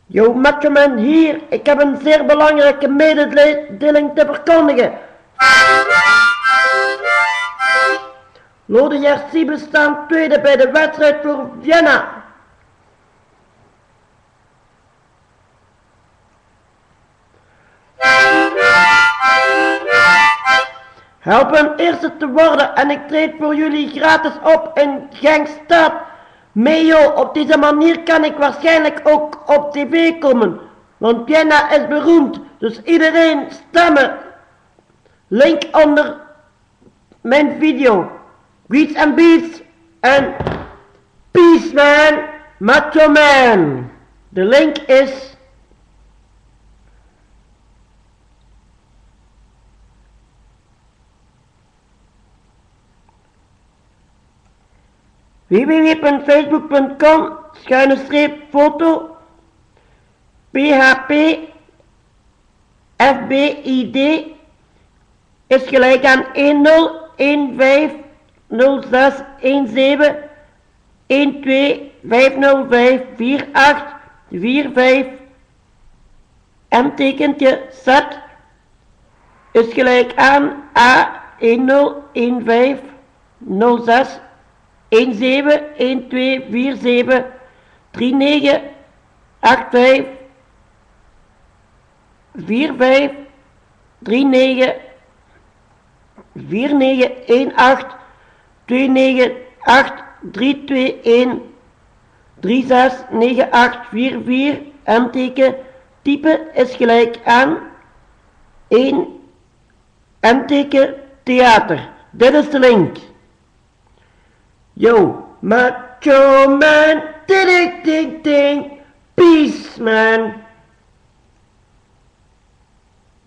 Yo, Machoman hier, ik heb een zeer belangrijke mededeling te verkondigen. Lodewijk Siebes staat tweede bij de wedstrijd voor Vienna. Help hem eerste te worden en ik treed voor jullie gratis op in Gangstad. Mejo, op deze manier kan ik waarschijnlijk ook op tv komen, want Vienna is beroemd, dus iedereen stemmen. Link onder mijn video. Greets and beats en peace man, Macho Man. De link is www.facebook.com/foto php fbid is gelijk aan 1015061250548445 m-tekentje Z is gelijk aan A101506 171247 3985 45 39 4918 298 321 369844 m-teken type is gelijk aan 1 m-teken theater. Dit is de link. Yo, Macho Man, ding ding ding, peace man.